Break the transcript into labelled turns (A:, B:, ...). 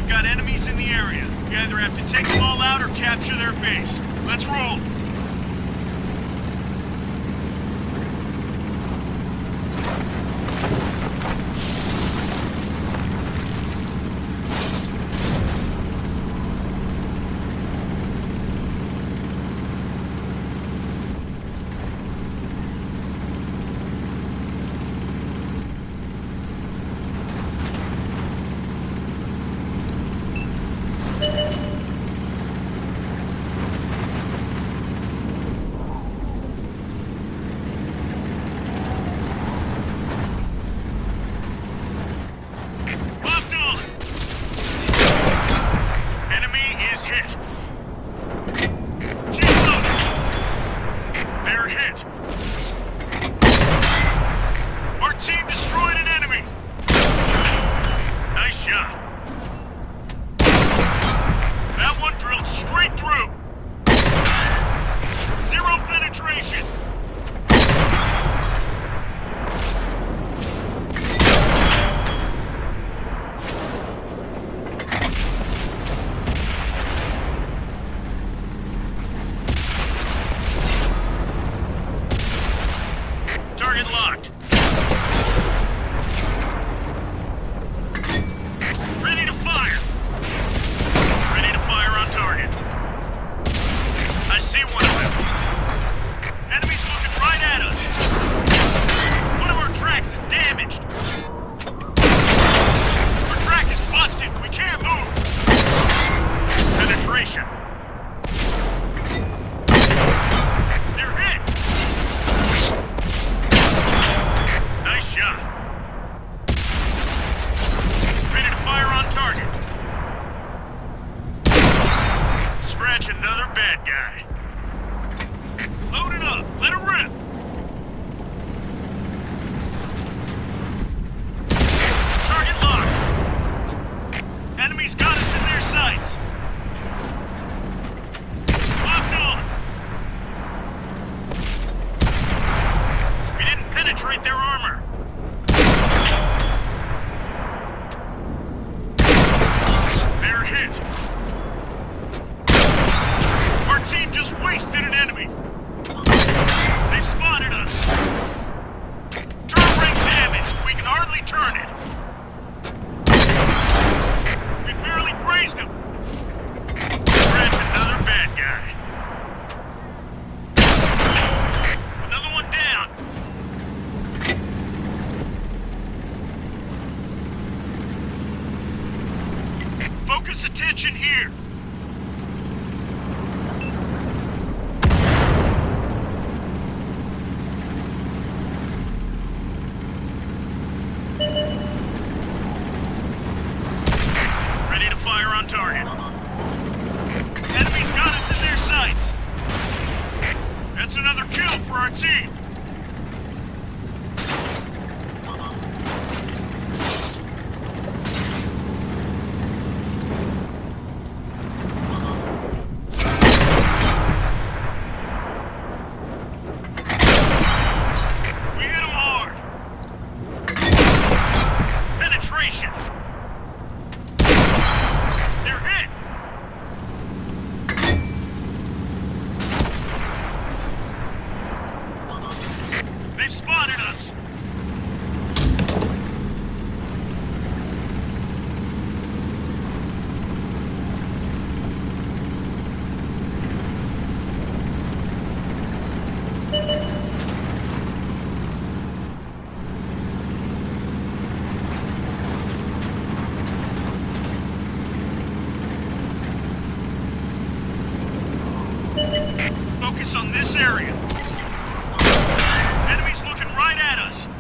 A: We've got enemies in the area. We either have to take them all out or capture their base. Let's roll. Another bad guy. Load it up. Let it rip. Target locked. Enemies got us in their sights. Locked on. We didn't penetrate their armor. They're hit. Our team just wasted an enemy. They've spotted us. Turret ring damaged. We can hardly turn it. We barely grazed him. Scratch another bad guy. Another one down. Focus attention here. Ready to fire on target. Enemies got us in their sights. That's another kill for our team. We hit them hard. Penetrations. They're hit! They've spotted us! Focus on this area. Enemies looking right at us.